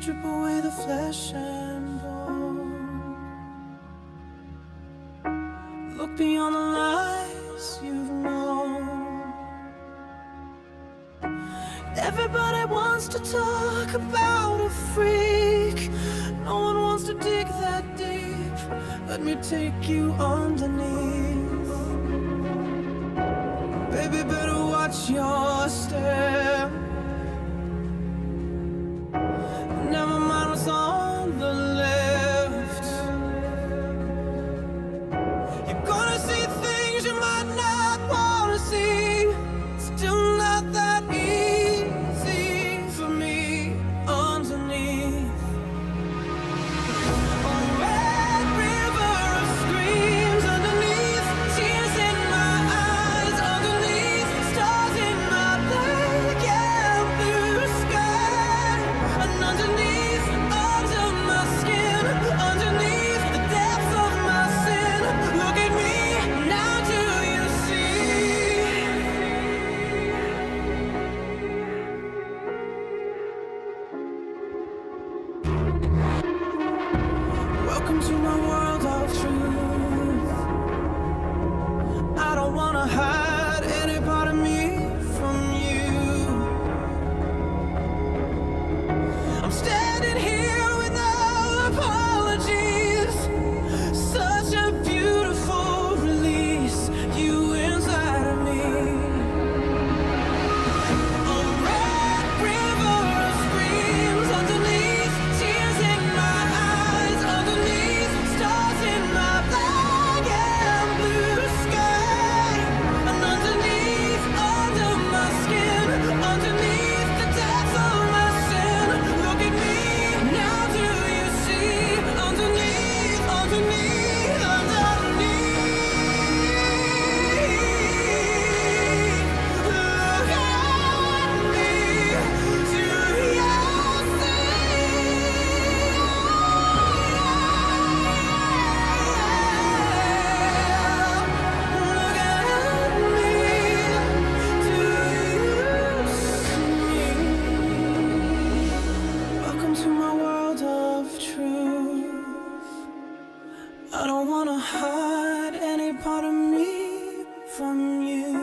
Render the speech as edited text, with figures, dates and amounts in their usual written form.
strip away the flesh and bone. Look beyond the lies you've known. Everybody wants to talk about a freak. No one wants to dig that deep. Let me take you underneath. Baby, better watch your step. Never mind what's on the left. You're gonna see things you might not want to see. Still not that easy for me underneath. A red river of screams underneath. Tears in my eyes underneath. Stars in my black and blue sky. And underneath, under my skin, underneath the depths of my sin. Look at me, now do you see? Welcome to my world of truth. I don't wanna hide any part of me from you. I'm standing here with no apologies. Such a beautiful release, you inside of me. A red river of screams underneath. Tears in my eyes underneath. Stars in my black and blue sky. And underneath, under my skin, underneath the depths of my sin. Look at me, now do you see? Underneath, underneath, underneath. Look at me, do you Welcome to my world of truth. I don't wanna hide any part of me from you.